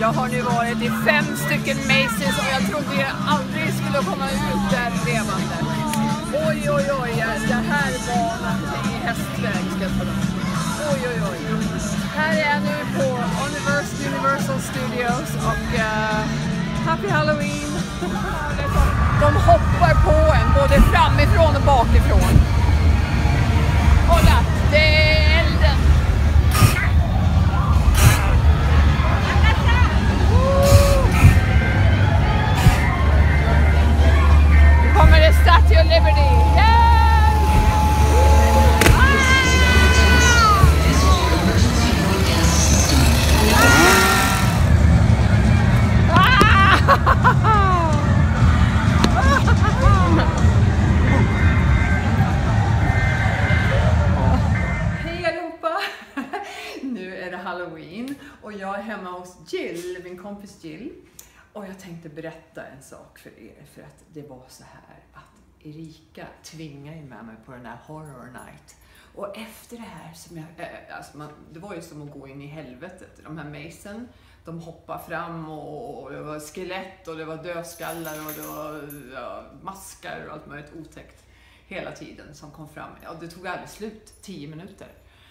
Jag har nu varit i 5 stycken Macy's och jag trodde jag aldrig skulle komma ut där levande. Oj, oj, oj, det här var någonting i hästväg ska jag tala om. Oj, oj, oj. Här är jag nu på Universal Studios och Happy Halloween. De hoppar på en både framifrån och bakifrån. Kolla, det är elden. Nu kommer det Statue of Liberty. Halloween och jag är hemma hos Jill, min kompis Jill, och jag tänkte berätta en sak för er för att det var så här att Erika tvingade med mig på den här horror night och efter det här som det var ju som att gå in i helvetet. De här Mason, de hoppade fram och det var skelett och det var dödskallar och det var maskar och allt möjligt otäckt hela tiden som kom fram. Ja, det tog aldrig slut, 10 minuter.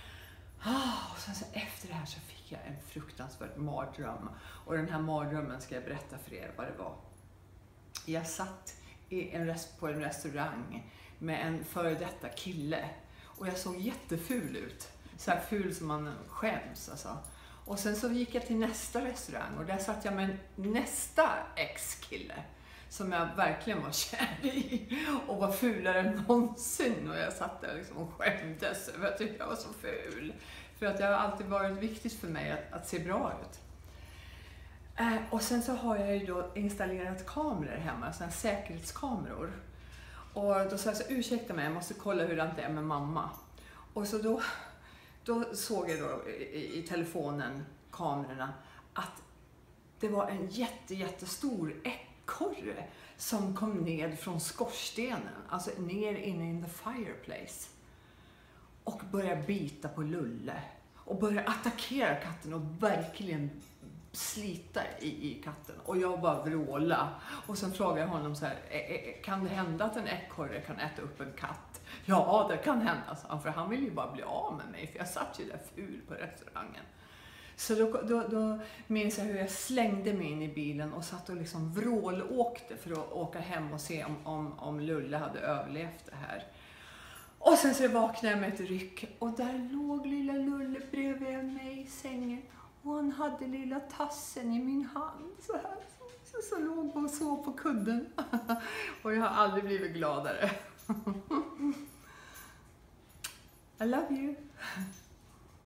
Och sen så efter det här så fick jag en fruktansvärd mardröm. Och den här mardrömmen ska jag berätta för er vad det var. Jag satt på en restaurang med en före detta kille. Och jag såg jätteful ut. Så här ful som man skäms alltså. Och sen så gick jag till nästa restaurang och där satt jag med nästa ex-kille. Som jag verkligen var kär i och var fulare än någonsin. Och jag satt där liksom och skämdes över att jag var så ful. För att det har alltid varit viktigt för mig att se bra ut. Och sen så har jag ju då installerat kameror hemma, sådana här säkerhetskameror. Och då sa jag så ursäkta mig, jag måste kolla hur det är med mamma. Och så då såg jag då i telefonen, kamerorna, att det var en jättestor ekorre som kom ned från skorstenen, alltså ner inne in the fireplace och började bita på Lulle och började attackera katten och verkligen slita i katten och jag bara vråla och sen frågade jag honom så här, kan det hända att en ekorre kan äta upp en katt? Ja, det kan hända, för han ville ju bara bli av med mig för jag satt ju där ful på restaurangen. Så då minns jag hur jag slängde mig in i bilen och satt och liksom vrålåkte för att åka hem och se om Lulle hade överlevt det här. Och sen så vaknade jag med ett ryck och där låg lilla Lulle bredvid mig i sängen. Och han hade lilla tassen i min hand så här. Så låg och sov på kudden. Och jag har aldrig blivit gladare. I love you.